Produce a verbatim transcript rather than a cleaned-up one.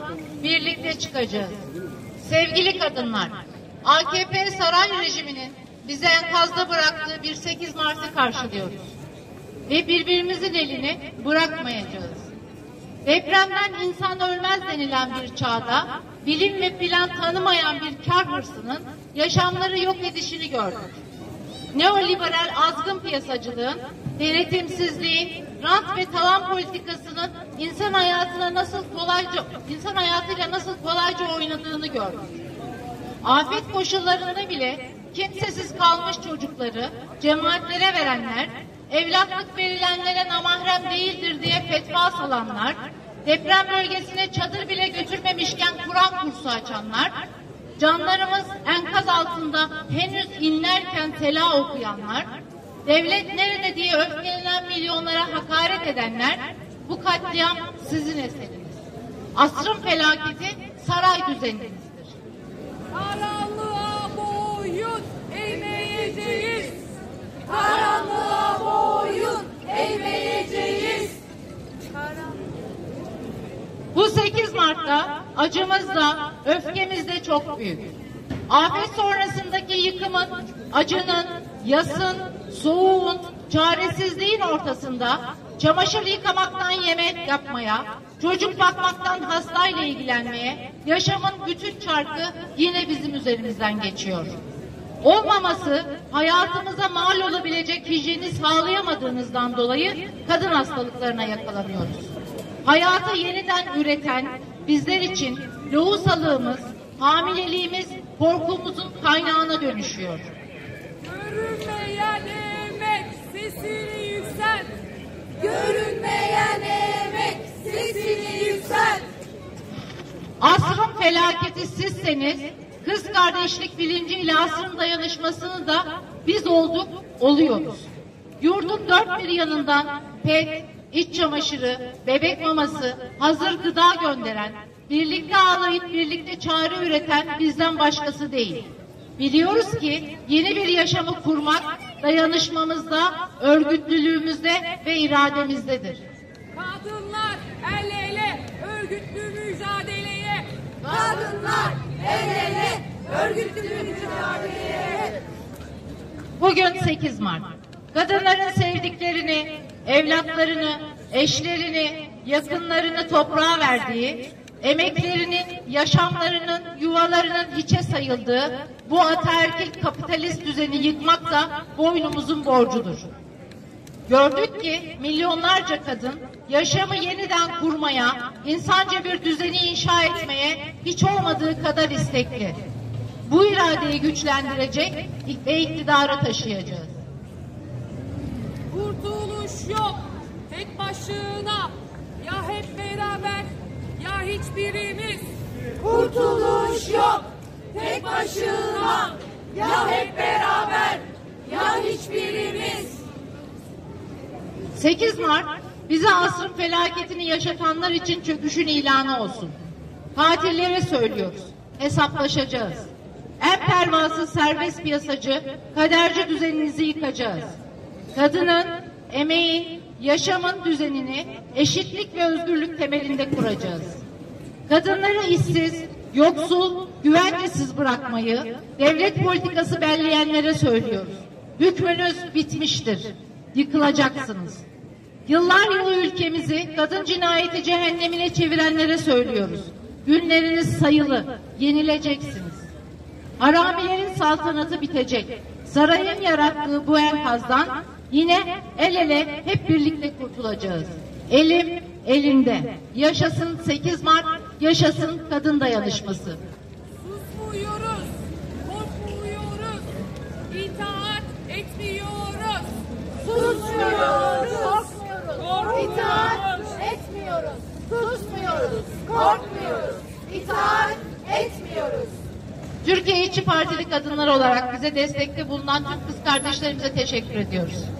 birlikte çıkacağız. Sevgili kadınlar, A K P saray rejiminin bize enkazda bıraktığı bir sekiz Mart'ı karşılıyoruz. Ve birbirimizin elini bırakmayacağız. Depremden insan ölmez denilen bir çağda bilim ve plan tanımayan bir kar hırsının yaşamları yok edişini gördük. Neoliberal azgın piyasacılığın, denetimsizliğin, rant ve talan politikasının insan hayatına nasıl kolayca insan hayatıyla nasıl kolayca oynadığını gördük. Afet koşullarında bile kimsesiz kalmış çocukları cemaatlere verenler, evlatlık verilenlere namahrem değildir diye fetva salanlar, deprem bölgesine çadır bile götürmemişken Kur'an kursu açanlar, canlarımız enkaz altında henüz inlerken tela okuyanlar, devlet nerede diye öfkelenen milyonlara hakaret edenler, bu katliam sizin eseriniz. Asrın felaketi saray düzeninizdir. Karanlığa boyun eğmeyeceğiz. Karanlığa boyun eğmeyeceğiz. Bu sekiz Mart'ta acımız da öfkemiz de çok büyük. Afet sonrasındaki yıkımın, acının, yasın, soğuğun, çaresizliğin ortasında çamaşır yıkamaktan yemek yapmaya, çocuk bakmaktan hastayla ilgilenmeye, yaşamın bütün çarkı yine bizim üzerimizden geçiyor. Olmaması, hayatımıza mal olabilecek hijyeni sağlayamadığınızdan dolayı kadın hastalıklarına yakalanıyoruz. Hayatı yeniden üreten bizler için lohusalığımız, hamileliğimiz korkumuzun kaynağına dönüşüyor. Görünmeyen emek sesini yükselt. Görünmeyen emek sesini yükselt. Asrın felaketi sizseniz, kız kardeşlik bilinciyle asrın dayanışmasını da biz olduk, oluyoruz. Yurdun dört bir yanından pet, iç çamaşırı, bebek maması, hazır gıda gönderen, birlikte ağlayıp birlikte çare üreten bizden başkası değil. Biliyoruz ki yeni bir yaşamı kurmak dayanışmamızda, örgütlülüğümüzde ve irademizdedir. Kadınlar el ele örgütlü mücadeleye. Kadınlar el ele örgütlü mücadeleye. Bugün sekiz Mart. Kadınların sevdiklerini, evlatlarını, eşlerini, yakınlarını toprağa verdiği, emeklerinin, yaşamlarının, yuvalarının hiçe sayıldığı bu ataerkil kapitalist düzeni yıkmak da boynumuzun borcudur. Gördük ki milyonlarca kadın yaşamı yeniden kurmaya, insanca bir düzeni inşa etmeye hiç olmadığı kadar istekli. Bu iradeyi güçlendirecek ve iktidara taşıyacağız. Kurtuluş yok tek başına, ya hep beraber ya hiçbirimiz. Kurtuluş yok tek başına, ya hep beraber ya hiçbirimiz. sekiz Mart bize asrın felaketini yaşatanlar için çöküşün ilanı olsun. Katillere söylüyoruz, hesaplaşacağız. En pervasız serbest piyasacı, kaderci düzeninizi yıkacağız. Kadının, emeğin, yaşamın düzenini eşitlik ve özgürlük temelinde kuracağız. Kadınları işsiz, yoksul, güvencesiz bırakmayı devlet politikası belleyenlere söylüyoruz. Hükmünüz bitmiştir. Yıkılacaksınız. Yıllar yılı ülkemizi kadın cinayeti cehennemine çevirenlere söylüyoruz. Günleriniz sayılı, yenileceksiniz. Haramilerin saltanatı bitecek. Sarayın yarattığı bu enkazdan yine el ele hep birlikte kurtulacağız. Elim elinde. Yaşasın sekiz Mart, yaşasın kadın dayanışması. Susmuyoruz, korkmuyoruz, itaat etmiyoruz. Susmuyoruz, korkmuyoruz, itaat etmiyoruz. Susmuyoruz, korkmuyoruz, itaat etmiyoruz. Türkiye İşçi Partili kadınlar olarak bize destekte bulunan tüm kız kardeşlerimize teşekkür ediyoruz.